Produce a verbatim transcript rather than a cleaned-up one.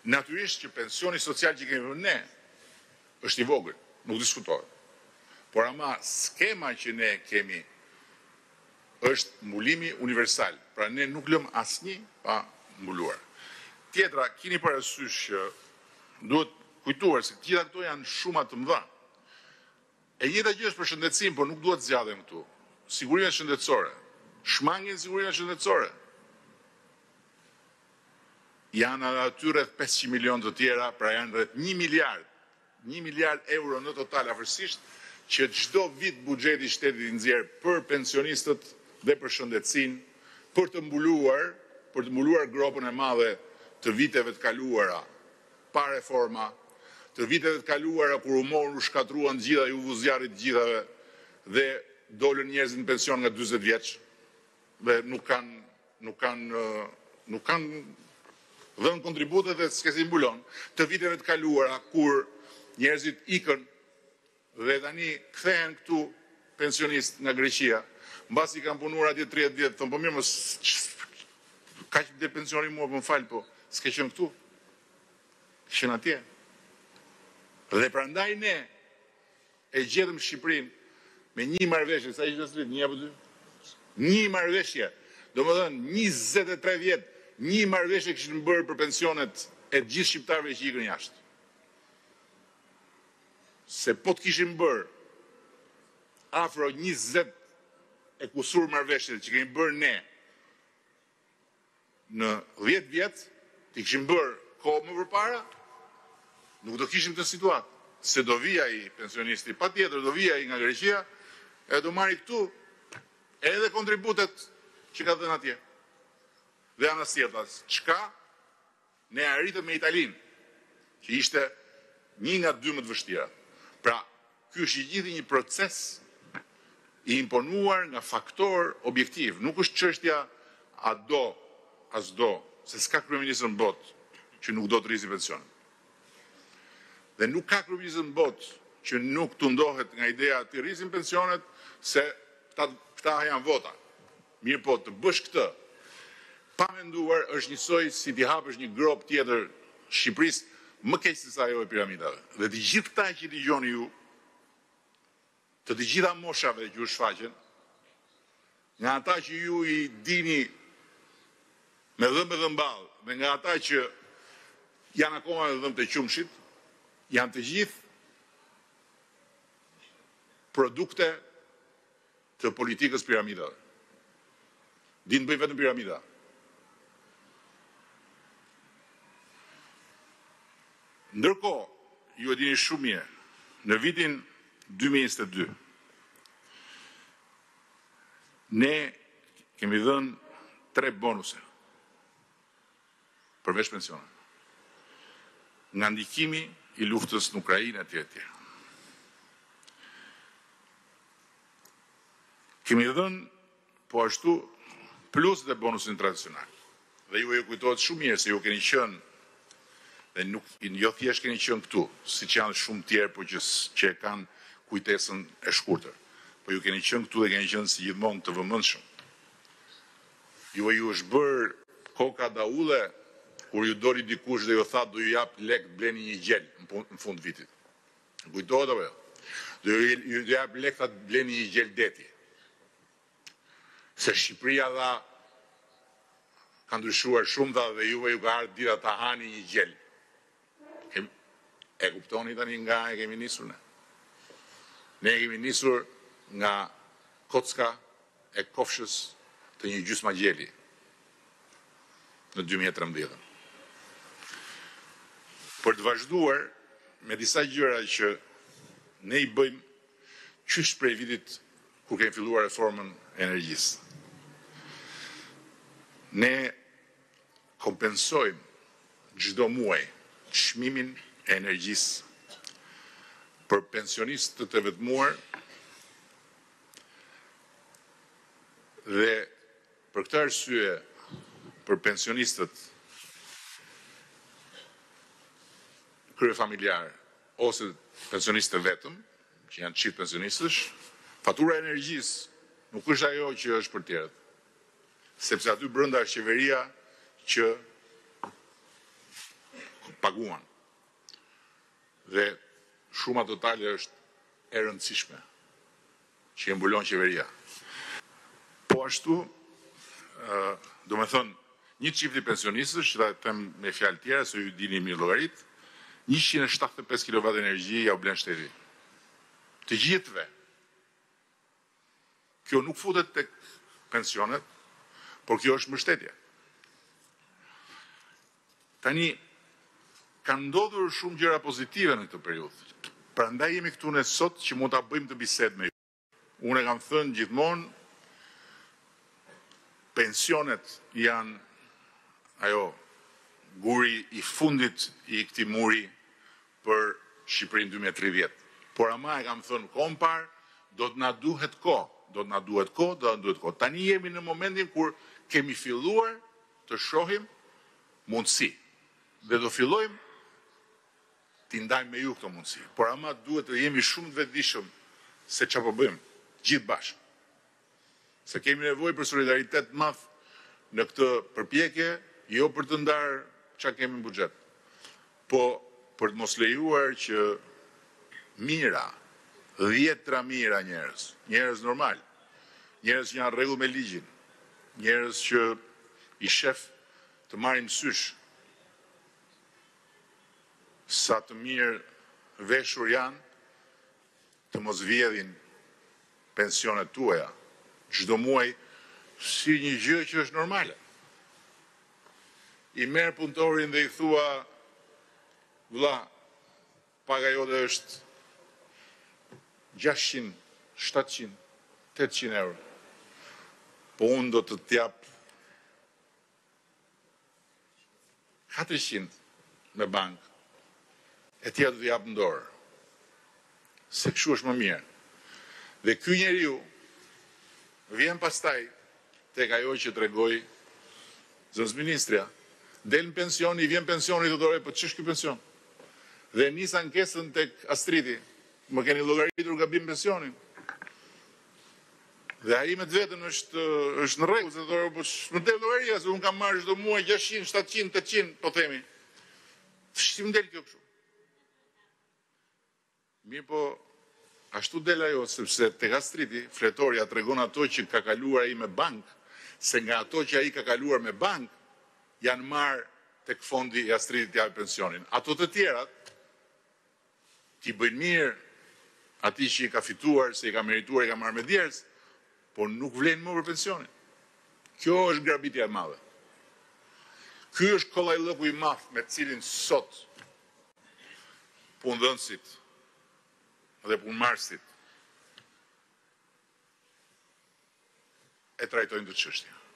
Natyrisht që pensioni social që kemi vënë ne është i vogël, nuk diskutohet. Por ama skema që ne kemi është mbulimi universal. Pra ne nuk lëm asnjë pa mbuluar. Tjetra, keni parasysh që duhet kujtuar se gjitha këto janë shuma të mëdha. E njëjta gjë është për shëndetësinë, por nuk duhet zgjathem këtu. Sigurinë shëndetësore, shmangin sigurinë shëndetësore. Janë aty rreth pesëqind milion të tjera, pra janë rreth një miliard, një miliard euro në total afërsisht, që çdo vit buxheti i shtetit i nxjerr për pensionistët dhe për shëndetësinë, për të mbuluar, për të mbuluar gropën e madhe të viteve të kaluara pa reforma, të viteve të kaluara kur u morën u shkatruan gjitha ju vuzjarit të gjithave dhe dolën njerëzit në pension nga dyzet vjeç dhe nuk kanë nuk kanë nuk kanë dhënë kontribute dhe s'ke si mbulon, të viteve të kaluara kur njerëzit ikën dhe tani kthehen këtu pensionist nga Greqia, mbasi kanë punuar atje tridhjetë vjet, thonë po mirë mos kaq dhe pensioni mua po më fal, po s'ke qenë këtu. Qenë atje. Dhe prandaj ne e gjetëm Shqipërinë me një marrëveshje, sa ishte slit, një apo dy? Një marrëveshje. Domethënë njëzet e tre vjet, një marrëveshje kishin bërë për pensionet e gjithë shqiptarëve që ikën jashtë. Se po të kishin bërë afro njëzet e kusur marrëveshje që kemi bërë ne në dhjetë vjet, të kishin bërë kohë më përpara, nuk do kishim të situatë. Se do vija i pensionisti, pa tjetër do vija i nga Greqia, e do marri këtu edhe kontributet që ka dhënë atje. Dhe anës tjetër, çka ne arritëm me Italinë, që ishte një nga dy më të vështira. Pra, ky është i gjithë një proces i imponuar nga faktor objektiv. Nuk është çështja a do, as do, se s'ka kryeministër në botë që nuk do të rrisi pensionin. Dhe nuk ka kryeministër në botë që nuk të ndohet nga ideja të rrisin pensionet, se këta janë vota. Mirë po, të bësh këtë, pa menduar është njësoj si t'i hapësh një grop tjetër Shqipërisë më keq se sa ajo e piramidave. Dhe të gjithë këta që t'i gjoni ju, të të gjitha moshave që ju shfaqen, nga ata që ju i dini me dhëmbë dhe mballë, dhe nga ata që janë akoma me dhëmbë të qumshit, janë të gjithë produkte të politikës piramidave. Dinë bëjnë vetëm piramida. Ndërkohë, ju e dini shumë mirë, në vitin dy mijë e njëzet e dy, ne kemi dhënë tre bonuse përveç pensionit. Nga ndikimi i luftës në Ukrainë etj etj. Kemi dhënë po ashtu plus dhe bonusin tradicional. Dhe ju e kujtohet shumë mirë se ju keni qenë dhe nuk jo thjesht keni qenë këtu, siç janë shumë tjerë, por që që kanë kujtesën e shkurtër. Po ju keni qenë këtu dhe keni qenë si gjithmonë të vëmendshëm. Ju e ju është bërë koka daulle kur ju doli dikush dhe ju tha do ju jap lek të bleni një gjel në fund vitit. Kujtohet apo jo? Do ju jap lek të bleni një gjel deti. Se Shqipëria dha ka ndryshuar shumë dha dhe juve ju ka ardhur dita ta hani një gjel. E kuptoni tani nga e kemi nisur ne. Ne e kemi nisur nga kocka e kofshës të një gjysma gjeli në dy mijë e trembëdhjetë. Për të vazhduar me disa gjëra që ne i bëjmë qysh prej vitit kur kemi filluar reformën e energjisë. Ne kompensojmë çdo muaj çmimin e energjisë për pensionistët e vetmuar dhe për këtë arsye për pensionistët kryefamiljar ose pensionistë vetëm, që janë çift pensionistësh, fatura e energjisë nuk është ajo që është për tjerët. Sepse aty brenda është qeveria që paguan. Dhe shuma totale është e rëndësishme që e mbulon qeveria. Po ashtu, do me thënë, një çifti pensionistësh, që ta them me fjalë tjera, se ju dini mirë llogarit, njëqind e shtatëdhjetë e pesë kilowatt energji ja u blen shteti. Të gjithëve. Kjo nuk futet tek pensionet, por kjo është mbështetje. Tani, kanë ndodhur shumë gjëra pozitive në këtë periudhë. Prandaj jemi këtu ne sot që mund ta bëjmë të bisedë me ju. Unë e kam thënë gjithmonë, pensionet janë ajo guri i fundit i këtij muri për Shqipërinë dy mijë e tridhjetë. Por ama e kam thënë kohën parë, do të na duhet kohë, do të na duhet kohë, do të na duhet kohë. Tani jemi në momentin kur kemi filluar të shohim mundësi. Dhe do fillojmë t'i ndajmë me ju këto mundësi. Por ama duhet të jemi shumë të vetëdijshëm se çfarë po bëjmë gjithë bashkë. Se kemi nevojë për solidaritet të madh në këtë përpjekje, jo për të ndarë çka kemi në buxhet, po për të mos lejuar që mira, dhjetra mira njerëz, njerëz normal, njerëz që janë në rregull me ligjin, njerëz që i shef të marrin mësysh sa të mirë veshur janë, të mos vjedhin pensionet tuaja çdo muaj si një gjë që është normale. I merr punëtorin dhe i thua, vëlla, paga jote është gjashtëqind, shtatëqind, tetëqind euro. Po unë do të t'jap katëqind me bankë, e tja do t'jap në dorë. Se kështu është më mirë. Dhe ky njeriu vjen pastaj tek ajo që tregoi zëvendës ministrja, del në pension, i vjen pensioni të dore, po ç'është ky pension? Dhe nis ankesën tek Astriti, më keni llogaritur gabim pensionin. Dhe ai me të vetën është është në rregull, se thonë, po më del llogaria, se unë kam marrë çdo muaj gjashtëqind, shtatëqind, tetëqind, po themi. Si më del kjo kështu? Mirë, po ashtu del ajo, sepse tek Astriti fletoria tregon ato që ka kaluar ai me bankë, se nga ato që ai ka kaluar me bankë, janë marrë tek fondi i Astritit t'japë pensionin. Ato të tjerat, t'i bëjnë mirë ati që i ka fituar, se i ka merituar, i ka marrë me djerës, por nuk vlenë më për pensionin. Kjo është grabitja e madhe. Ky është kollajllëku i madh me cilin sot punëdhënësit dhe punëmarrësit e trajtojnë këtë çështje.